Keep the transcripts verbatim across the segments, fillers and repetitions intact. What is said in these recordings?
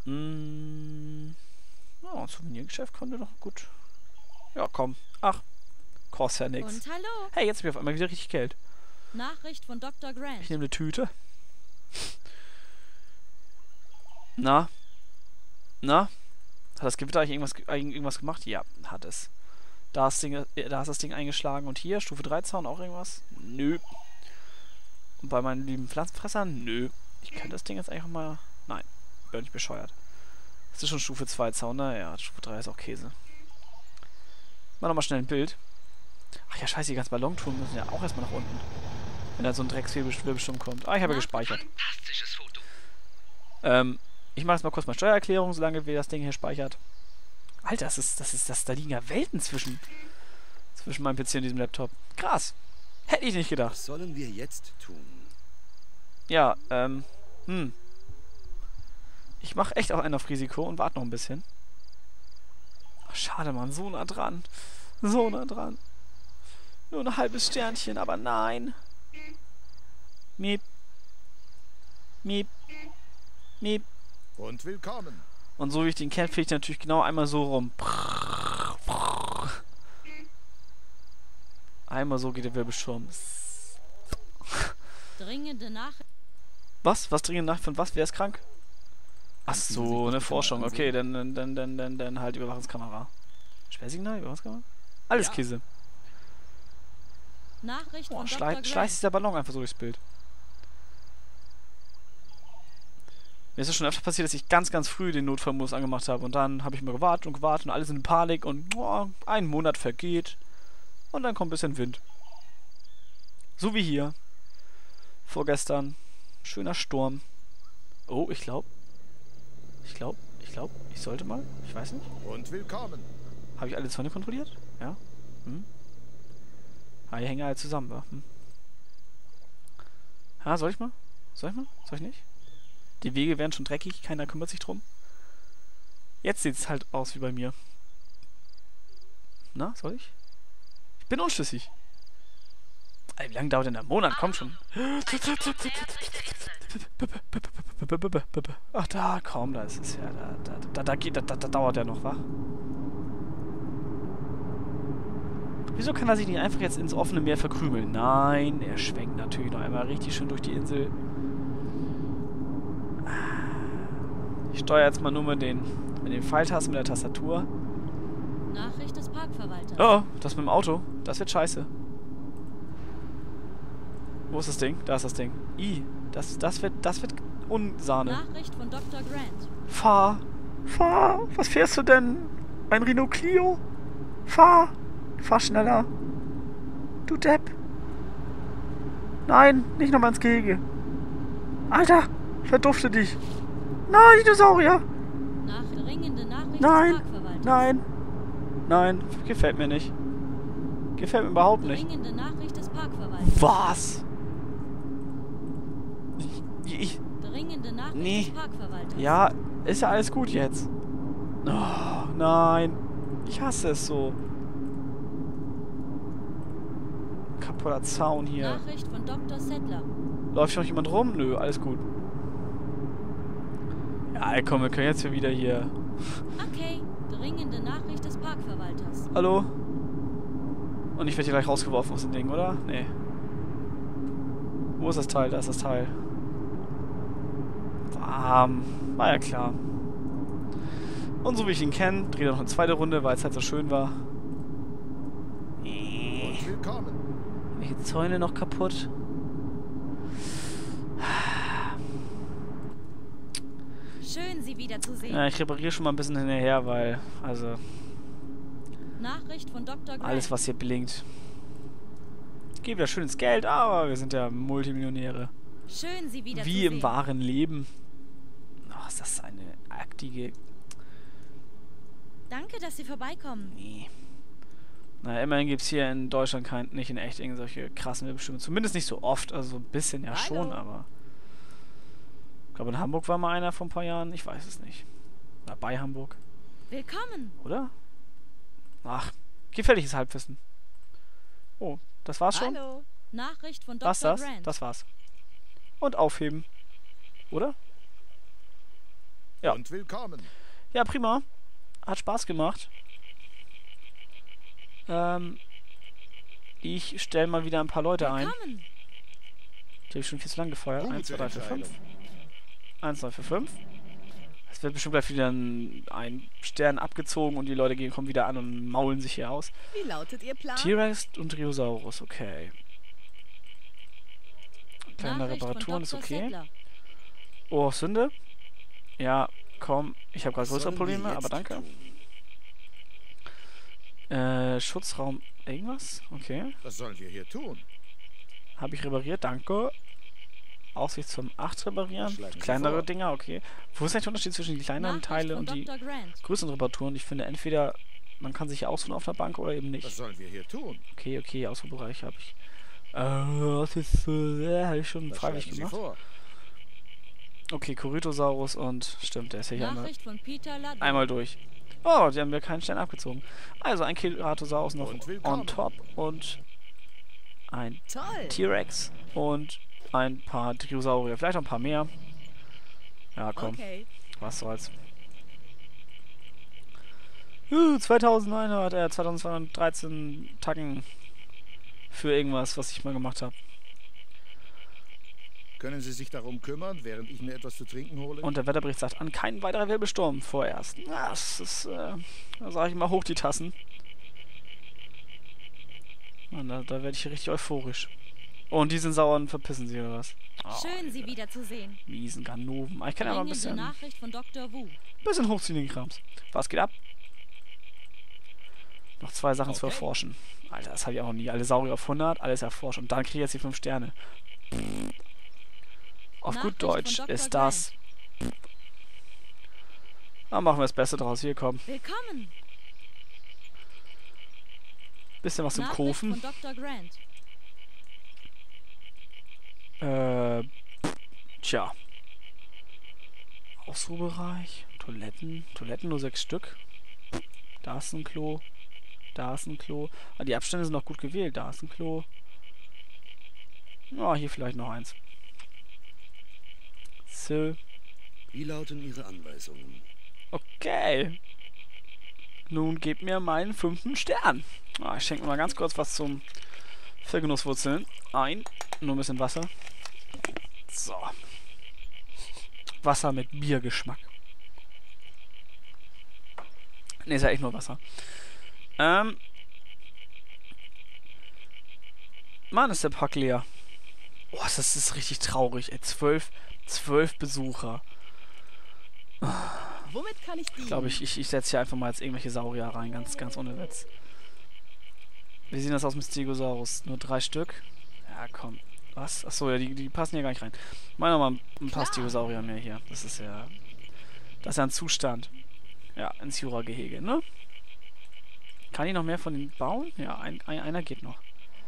Mm. Oh, ein Souvenirgeschäft konnte doch gut. Ja, komm. Ach, kostet ja nix. Und hallo. Hey, jetzt habe ich auf einmal wieder richtig Geld. Nachricht von Doktor Grant. Ich nehme eine Tüte. Na? Na? Hat das Gewitter eigentlich irgendwas, irgendwas gemacht? Ja, hat es. Da ist, Ding, da ist das Ding eingeschlagen. Und hier, Stufe drei Zaun, auch irgendwas? Nö. Und bei meinen lieben Pflanzenfressern? Nö. Ich könnte das Ding jetzt eigentlich auch mal... Nein, bin ich bescheuert. Das ist schon Stufe zwei Zaun, naja, Stufe drei ist auch Käse. Mal nochmal schnell ein Bild. Ach ja, scheiße, die ganzen Ballontouren müssen ja auch erstmal nach unten. Wenn da so ein Dreckswirbelsturm kommt. Ah, ich habe ja gespeichert. Fantastisches Foto. Ähm, ich mache jetzt mal kurz mal Steuererklärung, solange wir das Ding hier speichert. Alter, das ist, das ist, das, da liegen ja Welten zwischen, zwischen meinem P C und diesem Laptop. Krass. Hätte ich nicht gedacht. Was sollen wir jetzt tun? Ja, ähm, hm. Ich mache echt auch einen auf Risiko und warte noch ein bisschen. Ach, schade, Mann, so nah dran. So nah dran. Nur ein halbes Sternchen, aber nein. Miep. Miep. Miep. Und willkommen. Und so wie ich den kenne, fliege ich natürlich genau einmal so rum. Einmal so geht der Wirbelsturm. Dringende Nachricht. Was? Was dringend nach? Von was? Wer ist krank? Ach so, eine Forschung. Okay, dann, dann, dann, dann, dann, dann halt Überwachungskamera. Sperrsignal? Überwachungskamera? Alles Ja. Käse. Nachricht Boah, von schlei Doktor Grant. schleißt dieser Ballon einfach so durchs Bild. Mir ist es schon öfter passiert, dass ich ganz, ganz früh den Notfallmodus angemacht habe. Und dann habe ich mal gewartet und gewartet und alle sind in Panik. Und oh, ein Monat vergeht. Und dann kommt ein bisschen Wind. So wie hier. Vorgestern. Schöner Sturm. Oh, ich glaube. Ich glaube, ich glaube, ich sollte mal. Ich weiß nicht. Und willkommen. Habe ich alle Zäune kontrolliert? Ja. Hm. Ah, die hängen alle zusammen, wa? Hm. Ha, soll ich mal? Soll ich mal? Soll ich nicht? Die Wege werden schon dreckig, keiner kümmert sich drum. Jetzt sieht es halt aus wie bei mir. Na, soll ich? Ich bin unschlüssig. Ey, wie lange dauert denn der Monat? Komm schon. Ach da, komm, da ist es ja. Da, da, da, da geht, da, da, da dauert ja noch, wa? Wieso kann er sich nicht einfach jetzt ins offene Meer verkrümeln? Nein, er schwenkt natürlich noch einmal richtig schön durch die Insel. Ich steuere jetzt mal nur mit den, mit den Pfeiltasten, mit der Tastatur. Nachricht des Parkverwalters. Oh, das mit dem Auto. Das wird scheiße. Wo ist das Ding? Da ist das Ding. I, das, das wird, das wird Unsahne. Nachricht von Doktor Grant. Fahr. Fahr. Was fährst du denn? Ein Renault Clio? Fahr. Fahr schneller. Du Depp. Nein, nicht nochmal ins Gehege. Alter, verdufte dich. Nein, Dinosaurier. Nach dringende Nachricht Nein. des Parkverwalters. Nein. Nein, gefällt mir nicht. Gefällt mir überhaupt nicht. Dringende Nachricht des Parkverwalters. Was? Ich, ich, Dringende Nachricht Nee. des Parkverwalters. ja, ist ja alles gut jetzt. Oh, nein. Ich hasse es so. Kaputter Zaun hier. Nachricht von Doktor Settler. Läuft noch jemand rum? Nö, alles gut. Ja, ey, komm, wir können jetzt hier wieder hier... Okay. Dringende Nachricht des Parkverwalters. Hallo? Und ich werde hier gleich rausgeworfen aus dem Ding, oder? Nee. Wo ist das Teil? Da ist das Teil. Warm. War ja klar. Und so wie ich ihn kenne, dreht er noch eine zweite Runde, weil es halt so schön war. Und willkommen. Welche Zäune noch kaputt? Schön, Sie wiederzusehen. Ja, ich repariere schon mal ein bisschen hinterher, weil, also, Nachricht von Doktor Grant. alles was hier blinkt. Geht wieder schön ins Geld, aber wir sind ja Multimillionäre. Schön, Sie wiederzusehen. Wie im wahren Leben. Oh, ist das eine aktige... Danke, dass Sie vorbeikommen. Nee. Naja, immerhin gibt es hier in Deutschland kein, nicht in echt irgendwelche krassen Werbestimmungen. Zumindest nicht so oft, also ein bisschen ja Hallo. schon, aber... Ich glaube, in Hamburg war mal einer vor ein paar Jahren, ich weiß es nicht. Oder bei Hamburg, Willkommen. oder? Ach, gefährliches Halbwissen. Oh, das war's schon? Hallo. Nachricht von Was Doktor das? Grant. Das war's. Und aufheben. Oder? Ja. Und willkommen. Ja, prima. Hat Spaß gemacht. Ähm, ich stelle mal wieder ein paar Leute ein. Willkommen. Die habe ich schon viel zu lang gefeuert. Gute eins, zwei, drei, vier, fünf. Entscheidung. eins, zwei, vier, fünf. Es wird bestimmt gleich wieder ein, ein Stern abgezogen und die Leute gehen, kommen wieder an und maulen sich hier aus. Wie lautet Ihr Plan? T-Rex und Triosaurus, okay. Kleine Nachricht von Reparaturen ist Doktor okay. Settler. Oh, Sünde. Ja, komm. Ich habe gerade Was größere sollen wir Probleme, aber jetzt danke. tun? Äh, Schutzraum irgendwas? Okay. Was sollen wir hier tun? Habe ich repariert, danke. Aussicht zum acht reparieren. Schlagen Sie Kleinere vor. Dinger, okay. Wo ist eigentlich der Unterschied zwischen den kleineren Nachricht Teile von und die Doktor Grant. größeren Reparaturen? Ich finde entweder, man kann sich hier ausruhen auf der Bank oder eben Was nicht. sollen wir hier tun? Okay, okay, Ausruhbereich habe ich. Äh, was ist, äh, habe ich schon Was freiwillig schlagen Sie gemacht. vor? Okay, Corythosaurus und, stimmt, der ist ja hier einmal, Nachricht von Peter Ladon. einmal durch. Oh, die haben mir keinen Stern abgezogen. Also ein Keratosaurus noch Und on willkommen. top und ein Toll. T-Rex und ein paar Dinosaurier. Vielleicht noch ein paar mehr. Ja, komm. Okay. Was soll's. Uh, zweitausendneunhundert, äh, zweitausendzweihundertdreizehn Tacken für irgendwas, was ich mal gemacht habe. Können Sie sich darum kümmern, während ich mir etwas zu trinken hole? Und der Wetterbericht sagt an, kein weiterer Wirbelsturm vorerst. Na, das ist, äh, da sage ich mal hoch die Tassen. Mann, da, da werde ich richtig euphorisch. Oh, und die sind sauer und verpissen sie, oder was? Oh, Schön, Sie wiederzusehen. miesen Ganoven. Ah, ich kann ja mal ein Dringende bisschen, Nachricht von Doktor Wu. bisschen hochziehen den Krams. Was geht ab? Noch zwei Sachen zu Okay. erforschen. Alter, das habe ich auch noch nie. Alle Saurier auf hundert, alles erforscht. Und dann kriege ich jetzt die fünf Sterne. Auf gut Nachricht Deutsch von Doktor ist das... Dann machen wir das Beste draus. Hier, komm. Willkommen. Bisschen was zum Nachricht Kaufen. von Doktor Grant. Äh, tja. Ausruhbereich, Toiletten, Toiletten nur sechs Stück. Da ist ein Klo, da ist ein Klo. Ah, die Abstände sind noch gut gewählt. Da ist ein Klo. Ja, hier vielleicht noch eins. So, Wie lauten Ihre Anweisungen? okay. Nun gebt mir meinen fünften Stern. Ah, ich schenke mir mal ganz kurz was zum Vergenusswurzeln ein. Nur ein bisschen Wasser. So. Wasser mit Biergeschmack. Ne, ist ja echt nur Wasser. Ähm. Mann, ist der Pack leer. Boah, das ist richtig traurig, ey. Zwölf, zwölf Besucher. Womit kann ich dienen? Ich glaube, ich, ich, ich setze hier einfach mal jetzt irgendwelche Saurier rein. Ganz, ganz ohne Witz. Wie sieht das aus mit Stegosaurus? Nur drei Stück? Ja, komm. Was? Achso, ja, die, die passen hier gar nicht rein. Mal nochmal ein paar Klar. Stegosaurier mehr hier. Das ist ja... Das ist ja ein Zustand. Ja, ins Jura-Gehege, ne? Kann ich noch mehr von denen bauen? Ja, ein, ein, einer geht noch.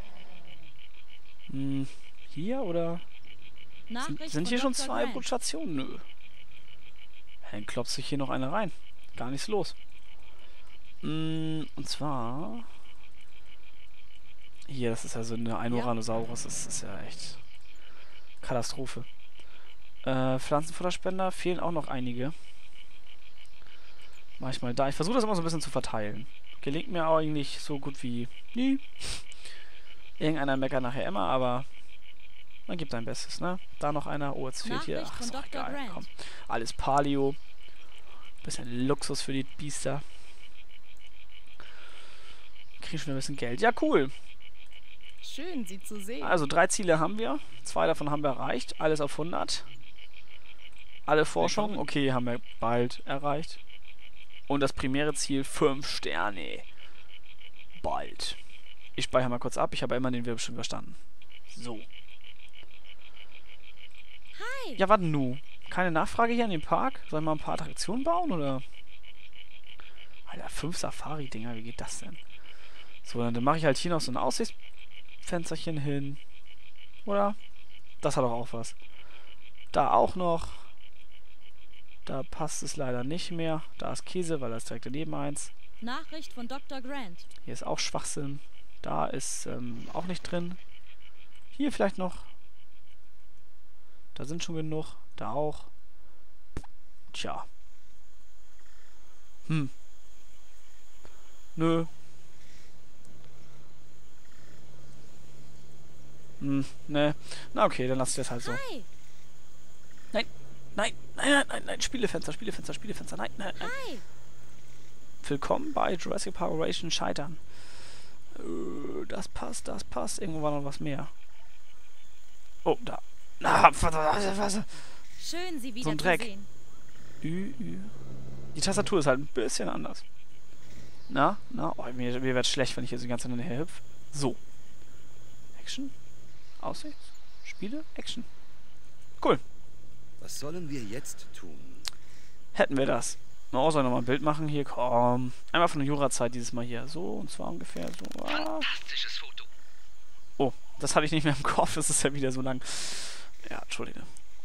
Hm, hier oder... Nachricht Sind, sind von hier schon Doktor zwei Grant. Stationen? Nö. Dann klopft sich hier noch einer rein. Gar nichts los. Mm, und zwar... Hier, das ist ja so eine Einoranosaurus. Das ist ja echt... Katastrophe. Äh, Pflanzenfutterspender fehlen auch noch einige. Mach ich mal da. Ich versuche das immer so ein bisschen zu verteilen. Gelingt mir auch eigentlich so gut wie nie. Irgendeiner meckert nachher immer, aber... Man gibt sein Bestes, ne? Da noch einer. Oh, jetzt fehlt hier. Nachricht Ach, von ist doch Doktor egal. Grant. Komm. Alles Paleo. Bisschen Luxus für die Biester. Kriegen schon ein bisschen Geld. Ja, cool. Schön, Sie zu sehen. Also drei Ziele haben wir. Zwei davon haben wir erreicht. Alles auf hundert. Alle Forschungen. Okay, haben wir bald erreicht. Und das primäre Ziel fünf Sterne. Bald. Ich speichere mal kurz ab. Ich habe ja immer den Wirbel überstanden. So. Hi. Ja, warte nu. Keine Nachfrage hier an den Park? Soll ich mal ein paar Attraktionen bauen, oder? Alter, fünf Safari-Dinger, wie geht das denn? So, dann, dann mache ich halt hier noch so ein Aussichtsfensterchen hin. Oder? Das hat doch auch was. Da auch noch. Da passt es leider nicht mehr. Da ist Käse, weil das direkt daneben eins. Nachricht von Doktor Grant. Hier ist auch Schwachsinn. Da ist ähm, auch nicht drin. Hier vielleicht noch. Da sind schon genug. Da auch. Tja. Hm. Nö. Hm, ne. Na okay, dann lass ich das halt so. Hi. Nein, nein, nein, nein, nein, nein, Spielefenster, Spielefenster, Spielefenster, nein, nein, nein. Hi. Willkommen bei Jurassic Park Operation Scheitern. Äh, das passt, das passt. Irgendwo war noch was mehr. Oh, da. Na, was, was, was? Schön, Sie wieder So ein zu Dreck. sehen. Ü, ü. Die Tastatur ist halt ein bisschen anders. Na, na, oh, mir, mir wird schlecht, wenn ich hier so die ganze Zeit hinterher hüpfe. So. Action. Aussicht. Spiele. Action. Cool. Was sollen wir jetzt tun? Hätten wir das. Oh, soll ich nochmal ein Bild machen? Hier, komm. Einmal von der Jura-Zeit dieses Mal hier. So, und zwar ungefähr so. Ah. Fantastisches Foto. Oh, das hatte ich nicht mehr im Kopf. Das ist ja wieder so lang. Ja, entschuldige.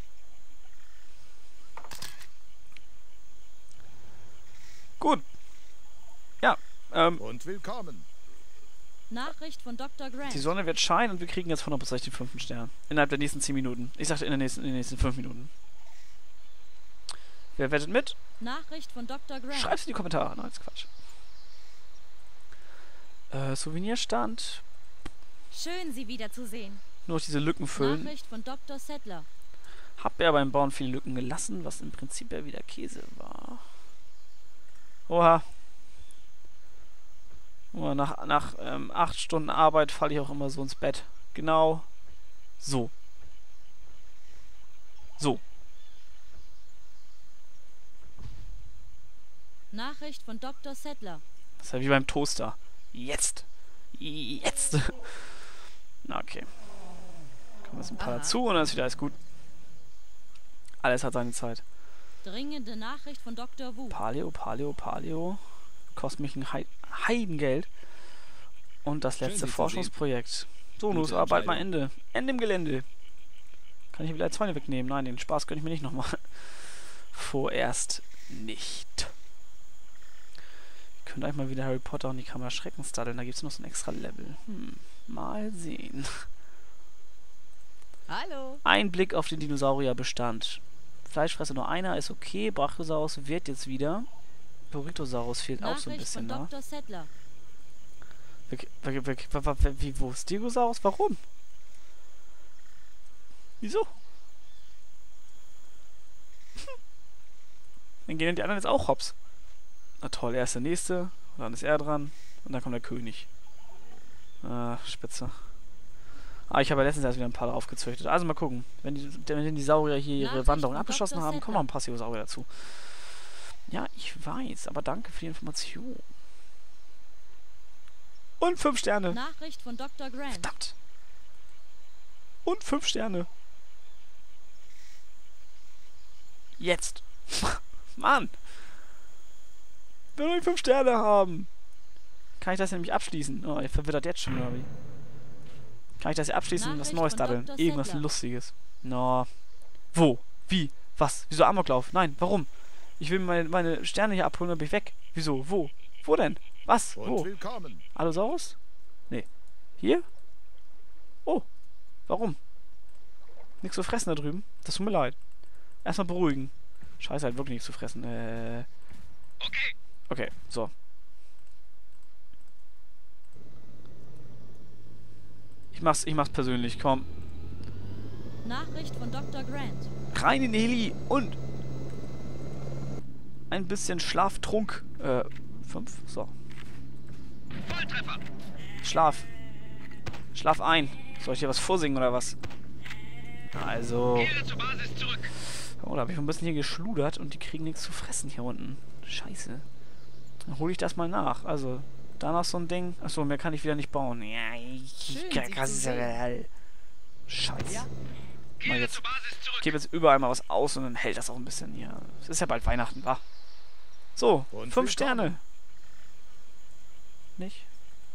Gut. Ja, ähm, Und willkommen. Nachricht von Doktor Grant. die Sonne wird scheinen und wir kriegen jetzt hundertprozentig den fünften Stern. Innerhalb der nächsten zehn Minuten. Ich sagte in, der nächsten, in den nächsten fünf Minuten. Wer wettet mit? Nachricht von Doktor Grant. Schreib's in die Kommentare. Nein, ist Quatsch. Äh, Souvenirstand. Schön, Sie wieder zu sehen. Nur noch diese Lücken füllen. Nachricht von Doktor Settler. Hab ja beim Bauen viele Lücken gelassen, was im Prinzip ja wieder Käse war. Oha. Oha nach nach ähm, acht Stunden Arbeit falle ich auch immer so ins Bett. Genau. So. So. Nachricht von Doktor Settler. Das ist ja wie beim Toaster. Jetzt. Jetzt. Na, okay. Kommen jetzt ein paar Aha. dazu und dann ist wieder alles gut. Alles hat seine Zeit. Dringende Nachricht von Doktor Wu. Paleo, Paleo, Paleo. Kostet mich ein Hei- Heidengeld. Und das Schön, letzte Sie zu Forschungsprojekt. So, nun ist Gute aber bald mal Entscheidung. Ende. Ende im Gelände. Kann ich wieder zwei wegnehmen? Nein, den Spaß gönne ich mir nicht nochmal. Vorerst nicht. Ich könnte eigentlich mal wieder Harry Potter und die Kammer Schreckens daddeln. Da gibt es noch so ein extra Level. Hm, mal sehen. Hallo. Ein Blick auf den Dinosaurierbestand. Fleischfresser nur einer ist okay. Brachiosaurus wird jetzt wieder. Burritosaurus fehlt auch so ein Nachricht bisschen von da. Doktor Settler. Wie, wie, wie, wie, wie, wo ist Stegosaurus? Warum? Wieso? Dann gehen die anderen jetzt auch hops. Na toll, er ist der Nächste, dann ist er dran und dann kommt der König. Ah, spitze. Ah, ich habe ja letztens erst wieder ein paar drauf gezüchtet. Also mal gucken. Wenn die, wenn die Saurier hier ihre Nachricht Wanderung von abgeschlossen Doktor haben, kommen noch ein Settler. paar Stegosaurier dazu. Ja, ich weiß, aber danke für die Information. Und fünf Sterne. Nachricht von Doktor Grant. Verdammt. Und fünf Sterne. Jetzt. Mann. Will ich fünf Sterne haben. Kann ich das nämlich abschließen? Oh, ihr verwittert jetzt schon, oder wie? Kann ich das hier abschließen und was Nachricht Neues von daddeln? Doktor Irgendwas Settler. Lustiges. No. Wo? Wie? Was? Wieso Amoklauf? Nein, warum? Ich will meine, meine Sterne hier abholen, dann bin ich weg. Wieso? Wo? Wo denn? Was? Und Wo? willkommen. Allosaurus? Nee. Hier? Oh. Warum? Nichts zu fressen da drüben? Das tut mir leid. Erstmal beruhigen. Scheiße, halt wirklich nichts zu fressen. Äh. Okay. Okay, so. Ich mach's, ich mach's persönlich, komm. Nachricht von Doktor Grant. Rein in den Heli und ein bisschen Schlaftrunk. Äh, fünf? So. Volltreffer. Schlaf. Schlaf ein. Soll ich dir was vorsingen oder was? Also. Kehre zur Basis zurück. Oh, da habe ich ein bisschen hier geschludert und die kriegen nichts zu fressen hier unten. Scheiße. Dann hole ich das mal nach. Also, danach so ein Ding. Achso, mehr kann ich wieder nicht bauen. Ja, ich Schön, kann Sie krass zu ist sehen. ja Scheiße. Ja. Mal Kehre jetzt. zur Basis Ich zurück. gebe jetzt überall mal was aus und dann hält das auch ein bisschen hier. Es ist ja bald Weihnachten, wa? So, Und fünf willkommen. Sterne. Nicht?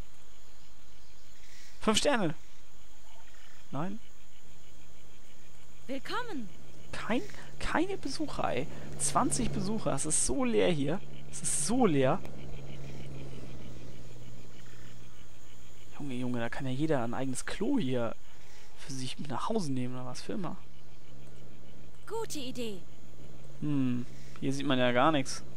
Fünf Sterne. Nein? Willkommen. Kein, keine Besucher, ey. zwanzig Besucher. Es ist so leer hier. Es ist so leer. Junge, Junge, da kann ja jeder ein eigenes Klo hier für sich mit nach Hause nehmen oder was für immer. Gute Idee. Hm, hier sieht man ja gar nichts.